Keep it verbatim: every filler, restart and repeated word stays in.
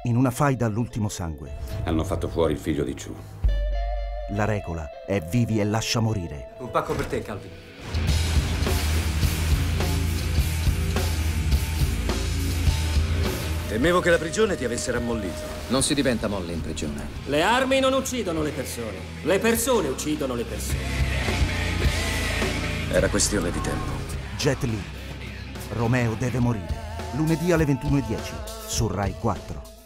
In una faida all'ultimo sangue. Hanno fatto fuori il figlio di Chu. La regola è vivi e lascia morire. Un pacco per te, Calvin. Temevo che la prigione ti avesse rammollito. Non si diventa molle in prigione. Le armi non uccidono le persone. Le persone uccidono le persone. Era questione di tempo. Jet Li. Romeo deve morire. Lunedì alle ventuno e dieci su Rai quattro.